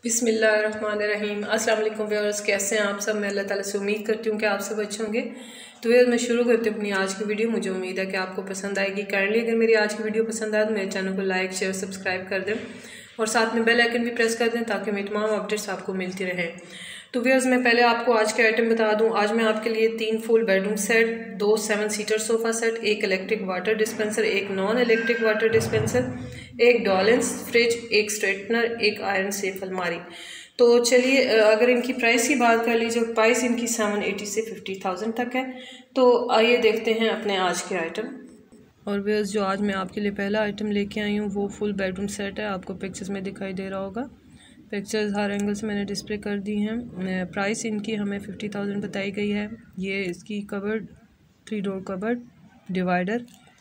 बिस्मिल्लाहिर्रहमानिर्रहीम। अस्सलाम वालेकुम व्यूअर्स, कैसे हैं आप सब। मैं अल्लाह ताला से उम्मीद करती हूँ कि आप सब अच्छे होंगे। तो व्यूअर्स मैं शुरू करती हूँ अपनी आज की वीडियो। मुझे उम्मीद है कि आपको पसंद आएगी। काइंडली अगर मेरी आज की वीडियो पसंद आए तो मेरे चैनल को लाइक शेयर सब्सक्राइब कर दें और साथ में बेल आइकन भी प्रेस कर दें ताकि मेरी तमाम अपडेट्स आपको मिलती रहें। तो व्यूअर्स मैं पहले आपको आज के आइटम बता दूं। आज मैं आपके लिए 3 full bedroom set, 2 7 seater sofa set, 1 electric water dispenser, 1 non electric water dispenser, 1 डॉलेंस फ्रिज, 1 स्ट्रेटनर, 1 आयरन सेफ अलमारी। तो चलिए अगर इनकी प्राइस की बात कर लीजिए, प्राइस इनकी 780 से 50,000 तक है। तो आइए देखते हैं अपने आज के आइटम। और व्यूअर्स जो आज मैं आपके लिए पहला आइटम लेके आई हूँ वो फुल बेडरूम सेट है। आपको पिक्चर्स में दिखाई दे रहा होगा। पिक्चर्स हर एंगल से मैंने डिस्प्ले कर दी हैं। प्राइस इनकी हमें 50,000 बताई गई है। ये इसकी cupboard 3 door cupboard divider,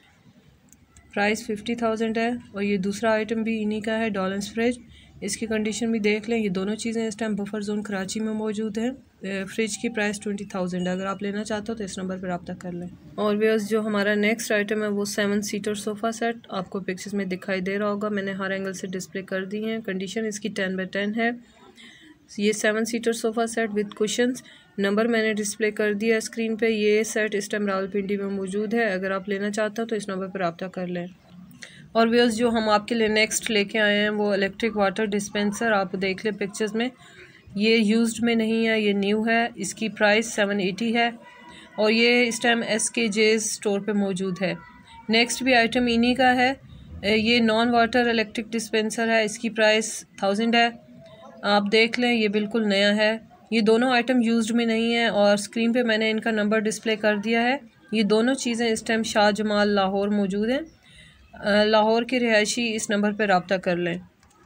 price 50,000 है। और ये दूसरा आइटम भी इन्हीं का है, डॉलेंस फ्रिज। इसकी कंडीशन भी देख लें। ये दोनों चीज़ें इस टाइम बफर जोन कराची में मौजूद हैं। फ्रिज की प्राइस 20,000 है। अगर आप लेना चाहते हो तो इस नंबर पर रब्ता कर लें। और व्यूअर्स जो हमारा नेक्स्ट आइटम है वो 7 सीटर सोफ़ा सेट। आपको पिक्चर्स में दिखाई दे रहा होगा, मैंने हर एंगल से डिस्प्ले कर दी हैं। कंडीशन इसकी 10x10 है। ये 7 seater sofa set with cushions, number मैंने डिस्प्ले कर दिया स्क्रीन पे। ये सेट इस टाइम रावलपिंडी में मौजूद है। अगर आप लेना चाहते हो तो इस नंबर पर रब्ता कर लें। और व्यूअर्स जो हम आपके लिए नेक्स्ट लेके आए हैं वो इलेक्ट्रिक वाटर डिस्पेंसर। आप देख लें पिक्चर्स में, ये यूज्ड में नहीं है, ये न्यू है। इसकी प्राइस 780 है और ये इस टाइम SKJ स्टोर पे मौजूद है। नेक्स्ट भी आइटम इन्हीं का है। ये नॉन वाटर इलेक्ट्रिक डिस्पेंसर है। इसकी प्राइस 1000 है। आप देख लें ये बिल्कुल नया है। ये दोनों आइटम यूज्ड में नहीं है और स्क्रीन पे मैंने इनका नंबर डिस्प्ले कर दिया है। ये दोनों चीज़ें इस टाइम शाह जमाल लाहौर मौजूद हैं। लाहौर के रिहायशी इस नंबर पर रब्ता कर लें।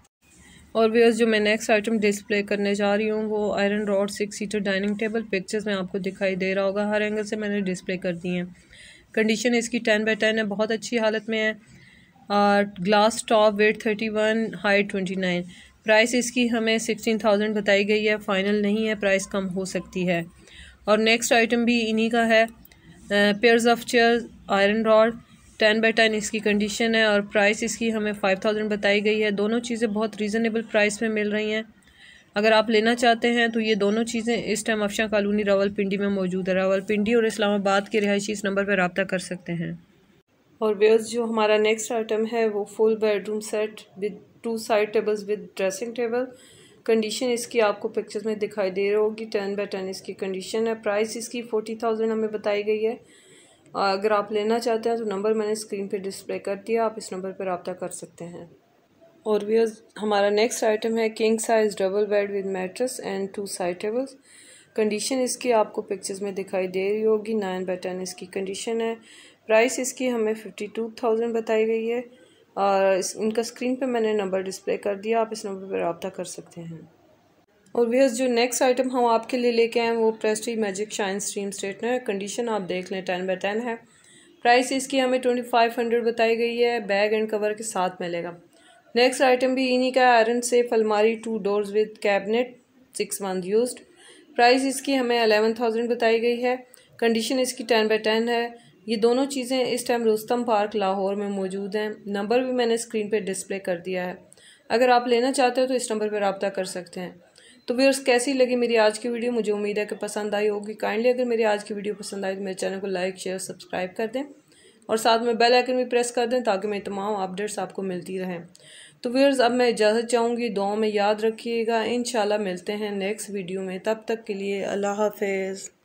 और व्यूअर्स जो मैं नेक्स्ट आइटम डिस्प्ले करने जा रही हूँ वो iron rod 6 seater dining table. Pictures में आपको दिखाई दे रहा होगा, हर एंगल से मैंने डिस्प्ले कर दी हैं। कंडीशन इसकी 10x10 है, बहुत अच्छी हालत में है। Glass top, weight 31, height 29। Price इसकी हमें 16,000 बताई गई है। फ़ाइनल नहीं है, प्राइस कम हो सकती है। और नेक्स्ट आइटम भी इन्हीं का है, pairs of chair iron rod 10x10 इसकी कंडीशन है और प्राइस इसकी हमें 5,000 बताई गई है। दोनों चीज़ें बहुत रीज़नेबल प्राइस में मिल रही हैं। अगर आप लेना चाहते हैं तो ये दोनों चीज़ें इस टाइम अफशा कॉलोनी रावलपिंडी में मौजूद है। रावलपिंडी और इस्लामाबाद के रिहायशी इस नंबर पर रब्ता कर सकते हैं। और व्यूअर्स जो हमारा नेक्स्ट आइटम है वो full bedroom set with 2 side tables with dressing table. Condition इसकी आपको पिक्चर्स में दिखाई दे रही होगी, 10x10 इसकी कंडीशन है। प्राइस इसकी 40,000 हमें बताई गई है। अगर आप लेना चाहते हैं तो नंबर मैंने स्क्रीन पे डिस्प्ले कर दिया, आप इस नंबर पर रब्ता कर सकते हैं। और व्यूअर्स हमारा नेक्स्ट आइटम है king size double bed with mattress and 2 side tables. Condition इसकी आपको पिक्चर्स में दिखाई दे रही होगी, 9x10 इसकी कंडीशन है। प्राइस इसकी हमें 52,000 बताई गई है और इनका स्क्रीन पे मैंने नंबर डिस्प्ले कर दिया, आप इस नंबर पर रब्ता कर सकते हैं। और व्यूअर्स जो नेक्स्ट आइटम हम आपके लिए लेके आए वो Prestige magic shine stream straightener है। कंडीशन आप देख लें 10x10 है। प्राइस इसकी हमें 2500 बताई गई है। बैग एंड कवर के साथ मिलेगा। नेक्स्ट आइटम भी इन्हीं का, आयरन सेफ अलमारी 2 doors with cabinet 6 month used. Price इसकी हमें 11,000 बताई गई है। कंडीशन इसकी 10x10 है। ये दोनों चीज़ें इस टाइम रुस्तम पार्क लाहौर में मौजूद हैं। नंबर भी मैंने स्क्रीन पर डिस्प्ले कर दिया है। अगर आप लेना चाहते हो तो इस नंबर पर रब्ता कर सकते हैं। तो व्यूअर्स कैसी लगी मेरी आज की वीडियो, मुझे उम्मीद है कि पसंद आई होगी। काइंडली अगर मेरी आज की वीडियो पसंद आई तो मेरे चैनल को लाइक शेयर सब्सक्राइब कर दें और साथ में बेल आइकन भी प्रेस कर दें ताकि मेरी तमाम अपडेट्स आपको मिलती रहें। तो व्यूअर्स अब मैं इजाज़त चाहूँगी, दुआओं में याद रखिएगा। इंशाल्लाह मिलते हैं नेक्स्ट वीडियो में, तब तक के लिए अल्लाह हाफिज़।